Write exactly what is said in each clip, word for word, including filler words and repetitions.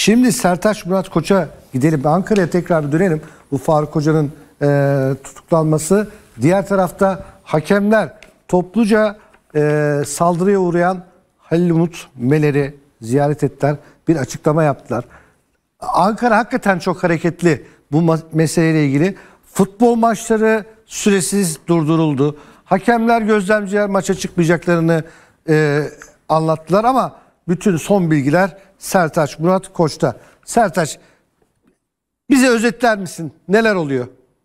Şimdi Sertaç Murat Koç'a gidelim. Ankara'ya tekrar bir dönelim. Bu Faruk Hoca'nın e, tutuklanması. Diğer tarafta hakemler topluca e, saldırıya uğrayan Halil Umut Meler'i ziyaret ettiler. Bir açıklama yaptılar. Ankara hakikaten çok hareketli bu meseleyle ilgili. Futbol maçları süresiz durduruldu. Hakemler, gözlemciler maça çıkmayacaklarını e, anlattılar ama bütün son bilgiler Sertaç Murat Koç'ta. Sertaç, bize özetler misin? Neler oluyor?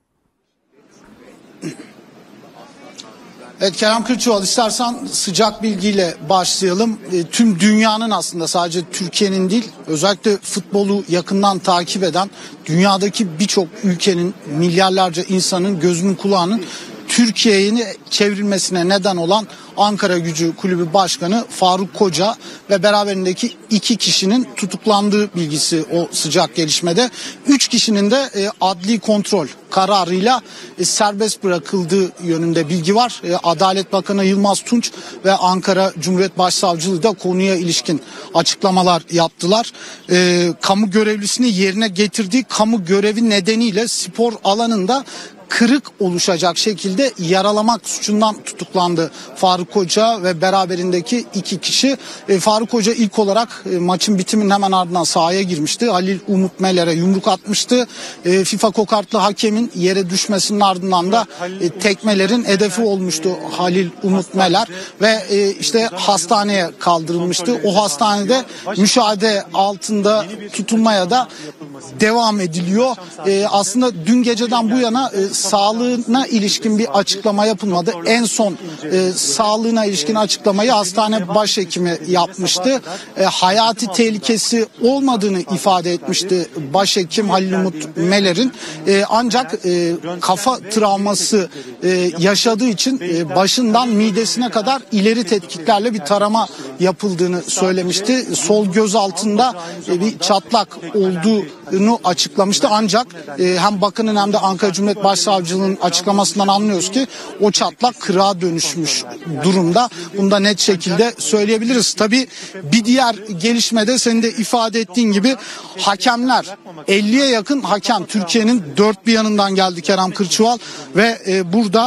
Evet Kerem Kırçıval, istersen sıcak bilgiyle başlayalım. E, tüm dünyanın, aslında sadece Türkiye'nin değil, özellikle futbolu yakından takip eden dünyadaki birçok ülkenin, milyarlarca insanın gözünün kulağının Türkiye'yi çevrilmesine neden olan Ankaragücü Kulübü Başkanı Faruk Koca ve beraberindeki iki kişinin tutuklandığı bilgisi o sıcak gelişmede. Üç kişinin de e, adli kontrol kararıyla e, serbest bırakıldığı yönünde bilgi var. E, Adalet Bakanı Yılmaz Tunç ve Ankara Cumhuriyet Başsavcılığı da konuya ilişkin açıklamalar yaptılar. E, kamu görevlisini yerine getirdiği kamu görevi nedeniyle spor alanında kırık oluşacak şekilde yaralamak suçundan tutuklandı Faruk Koca ve beraberindeki iki kişi. E, Faruk Koca ilk olarak e, maçın bitiminin hemen ardından sahaya girmişti. Halil Umut Meler'e yumruk atmıştı. E, FIFA kokartlı hakemin yere düşmesinin ardından da e, tekmelerin hedefi olmuştu Halil Umut Meler ve e, işte hastaneye kaldırılmıştı. O hastanede müşahede altında tutulmaya da devam ediliyor. E, aslında dün geceden bu yana e, sağlığına ilişkin bir açıklama yapılmadı. En son e, sağlığına ilişkin açıklamayı hastane başhekimi yapmıştı. E, hayati tehlikesi olmadığını ifade etmişti başhekim Halil Umut Meler'in. E, ancak e, kafa travması e, yaşadığı için e, başından midesine kadar ileri tetkiklerle bir tarama yapıldığını söylemişti. Sol göz altında e, bir çatlak olduğunu açıklamıştı. Ancak e, hem bakanın hem de Ankara Cumhuriyet Başsavcılığı'nın açıklamasından anlıyoruz ki o çatlak kırığa dönüşmüş durumda. Bunu da net şekilde söyleyebiliriz. Tabii bir diğer gelişmede senin de ifade ettiğin gibi hakemler, elliye yakın hakem Türkiye'nin dört bir yanından geldi Kerem Kırçıval ve e, burada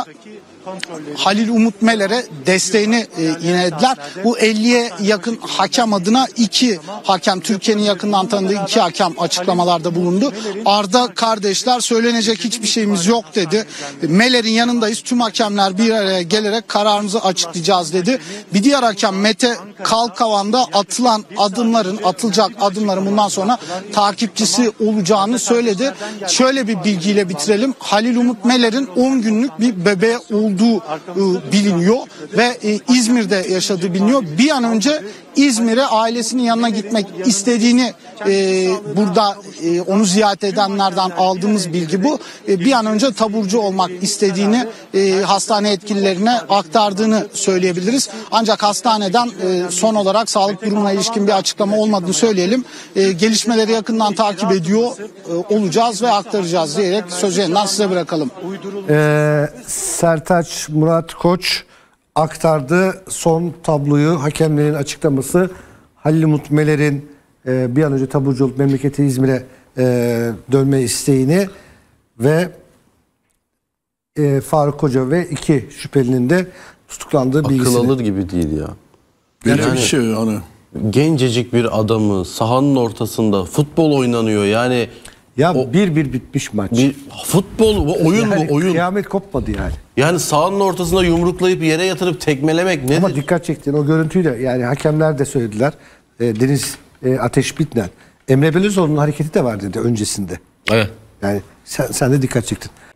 Halil Umut Meler'e desteğini e, yinelediler. Bu elliye yakın hakem adına iki hakem, Türkiye'nin yakından tanıdığı iki hakem açıklamalarda bulundu. Arda kardeşler söylenecek hiçbir şeyimiz yok dedi. Meler'in yanındayız. Tüm hakemler bir araya gelerek kararımızı açıklayacağız dedi. Bir diğer hakem Mete Kalkavan da atılan adımların, atılacak adımların bundan sonra takipçisi olacağını söyledi. Şöyle bir bilgiyle bitirelim. Halil Umut Meler'in on günlük bir bebeği olduğu biliniyor ve İzmir'de yaşadığı biliniyor. Bir an önce İzmir'e ailesinin yanına gitmek istediğini e, burada e, onu ziyaret edenlerden aldığımız bilgi bu. E, bir an önce taburcu olmak istediğini e, hastane yetkililerine aktardığını söyleyebiliriz. Ancak hastaneden e, son olarak sağlık durumuna ilişkin bir açıklama olmadığını söyleyelim. E, gelişmeleri yakından takip ediyor e, olacağız ve aktaracağız diyerek sözü yeniden size bırakalım. Ee, Sertaç Murat Koç aktardı son tabloyu, hakemlerin açıklaması, Halil Umut Meler'in e, bir an önce taburcu olup memleketi İzmir'e e, dönme isteğini ve e, Faruk Koca ve iki şüphelinin de tutuklandığı akıl bilgisini. Akıl alır gibi değil ya. Yani, yani bir şey onu. Gencecik bir adamı sahanın ortasında futbol oynanıyor yani. Ya o, bir bir bitmiş maç. Bir futbol, bu oyun yani bu oyun. Kıyamet kopmadı yani. Yani sahanın ortasında yumruklayıp yere yatırıp tekmelemek nedir? Ama dikkat çektiğin o görüntüyle yani hakemler de söylediler. E, Deniz e, Ateş Bitner, Emre Belözoğlu'nun hareketi de var dedi öncesinde. Evet. Yani sen, sen de dikkat çektin.